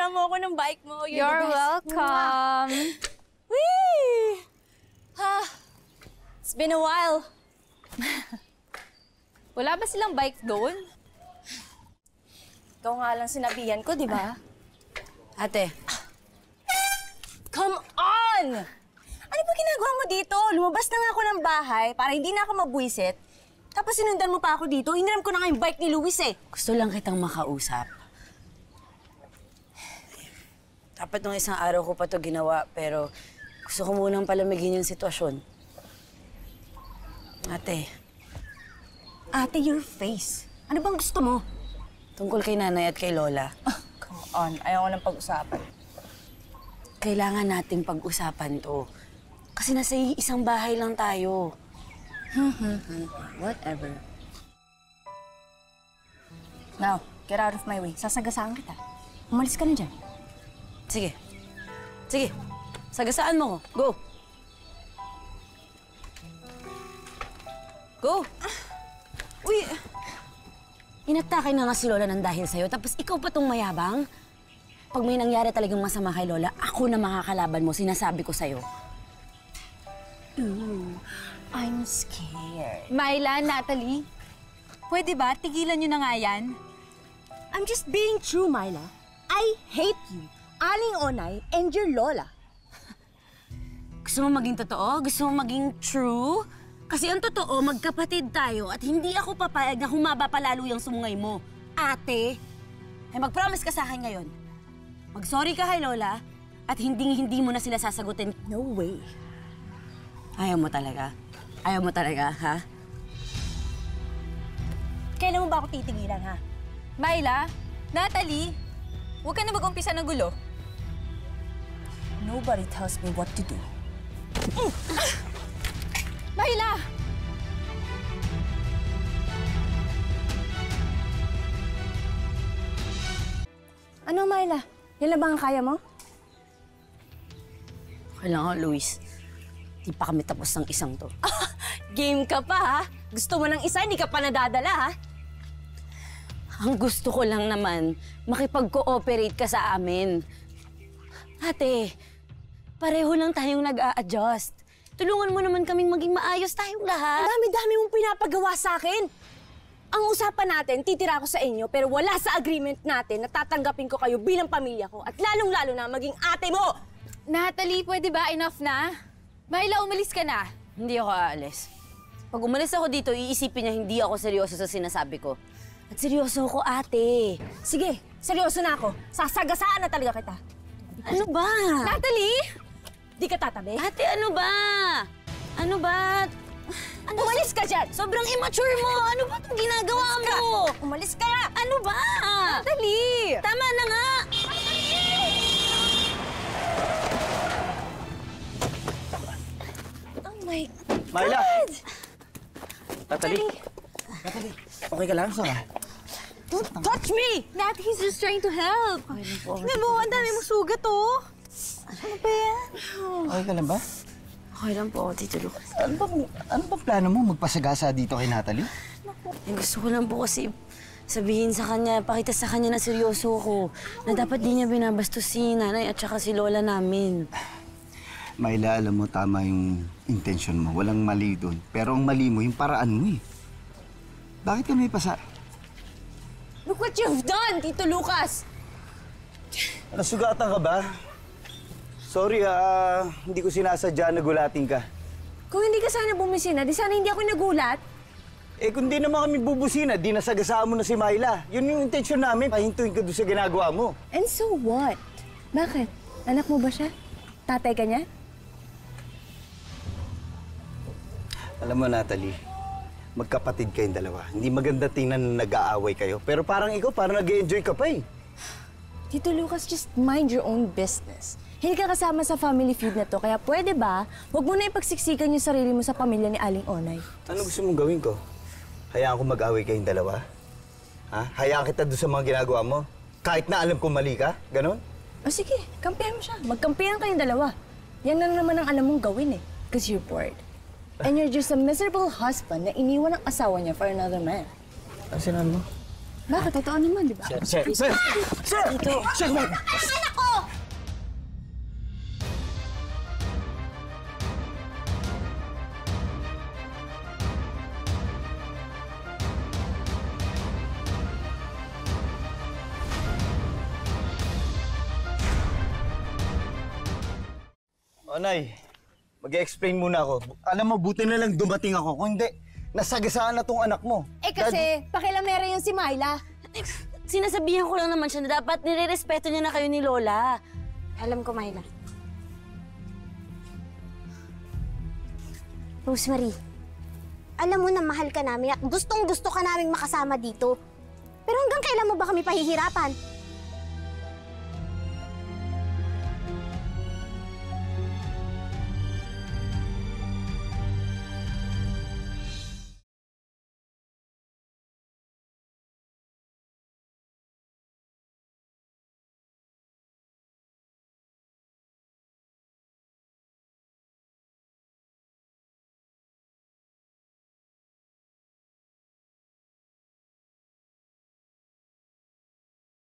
Pinasama mo ako ng bike mo. You're welcome. Whee! Ha, it's been a while. Wala ba silang bike doon? Ikaw nga lang sinabihan ko, di ba? Ate. Come on! Ano ba ginagawa mo dito? Lumabas na nga ako ng bahay para hindi na ako mabwisit. Tapos sinundan mo pa ako dito. Hiniram ko na nga yung bike ni Luis eh. Gusto lang kitang makausap. Dapat nung isang araw ko pa to ginawa, pero gusto ko munang palamigin yung sitwasyon. Ate. Ate, your face. Ano bang gusto mo? Tungkol kay nanay at kay lola. Come on, ayaw ko ng pag-usapan. Kailangan nating pag-usapan to. Kasi nasa isang bahay lang tayo. Whatever. Now, get out of my way. Sasagasaan kita. Umalis ka na dyan. Sige. Sige. Sagasaan mo ko. Go. Go. Uy! Inatake na nga si Lola ng dahil sa'yo, tapos ikaw pa tong mayabang? Pag may nangyari talagang masama kay Lola, ako na makakalaban mo, sinasabi ko sa'yo. Ooh, I'm scared. Myla, Natalie, pwede ba? Tigilan nyo na nga yan. I'm just being true, Myla. I hate you, Aling Onay, and your Lola. Gusto mo maging totoo? Gusto mo maging true? Kasi ang totoo, magkapatid tayo at hindi ako papayag na humaba pa lalo yung sumungay mo. Ate, ay mag-promise ka sa akin ngayon. Mag-sorry ka kay Lola at hindi mo na sila sasagutin. No way. Ayaw mo talaga? Ayaw mo talaga, ha? Kailan mo ba ako titigilan, ha? Myla, Natalie, huwag ka na mag-umpisa ng gulo. Nobody tells me what to do. Myla! Ano, Myla? Yan lang ba ang kaya mo? Kailangan, Luis. Di pa kami tapos ng isang to. Game ka pa, ha? Gusto mo ng isa, hindi ka pa nadadala, ha? Ang gusto ko lang naman, makipag-cooperate ka sa amin. Ate, pareho lang tayong nag-a-adjust. Tulungan mo naman kaming maging maayos tayong lahat. Ang dami-dami mong pinapagawa sa akin. Ang usapan natin, titira ko sa inyo, pero wala sa agreement natin na tatanggapin ko kayo bilang pamilya ko at lalong-lalo na maging ate mo! Natalie, pwede ba? Enough na? Myla, umalis ka na. Hindi ako aalis. Pag umalis ako dito, iisipin niya hindi ako seryoso sa sinasabi ko. At seryoso ako, ate. Sige, seryoso na ako. Sasagasaan na talaga kita. Ano ba? Natalie! Di ka tatabi? Ate, ano ba? Ano ba? Umalis ka dyan! Sobrang immature mo! Ano ba itong ginagawa mo? Umalis ka! Ano ba? Natalie! Tama na nga! Oh my Myla! God! Natalie! Natalie, okay ka lang? Saan ka? Don't touch me! Nat, he's just trying to help. Tingnan mo, ang dami mong sugat, oh. Ano ba yan? Okay ka lang ba? Okay lang po ako, Tito Lucas. Ano bang plano mo magpasagasa dito kay Natalie? Gusto ko lang po kasi sabihin sa kanya, pakita sa kanya na seryoso ko. Na dapat di niya binabastos si nanay at saka si lola namin. Myla, alam mo, tama yung intention mo. Walang mali doon. Pero ang mali mo, yung paraan mo eh. Bakit ka may pasa? Look what you've done, Tito Lucas! Nasugatan ka ba? Sorry hindi ko sinasadya na gulatin ka. Kung hindi ka sana bumisina, di sana hindi ako nagulat. Eh kung di naman kami bubusina, di nasagasaan mo na si Myla. Yun yung intensyon namin, pahintuin ka doon sa ginagawa mo. And so what? Bakit? Anak mo ba siya? Tatay ka niya? Alam mo, Natalie, magkapatid kayong dalawa. Hindi maganda tingnan na nag-aaway kayo. Pero parang ikaw, parang nag-e-enjoy ka pa eh. Tito Lucas, just mind your own business. Hindi ka kasama sa family feud na to, kaya pwede ba, huwag mo na ipagsiksikan yung sarili mo sa pamilya ni Aling Onay. Ano gusto mong gawin ko? Hayaan ko mag-away kayong dalawa? Ha? Hayaan kita doon sa mga ginagawa mo? Kahit na alam kong mali ka? Ganon? O sige, kampihan mo siya. Magkampihan kayong dalawa. Yan na naman ang alam mong gawin eh. Because you're bored. And you're just a miserable husband na iniwan ng asawa niya for another man. Ano sinabi mo? Bakit? Totoo naman, di ba? Sir! Sir! Sir! Sir! Anak ko! O, Nay, mag-explain muna ako. Alam mo, buti na lang dumating ako. Kung hindi, nasagasaan na tong anak mo. Eh kasi, pakilamera yung si Myla. Sinasabihan ko lang naman siya na dapat nire-respeto niya na kayo ni Lola. Alam ko, Myla. Rosemary, alam mo na mahal ka namin at gustong-gusto ka naming makasama dito. Pero hanggang kailan mo ba kami pahihirapan?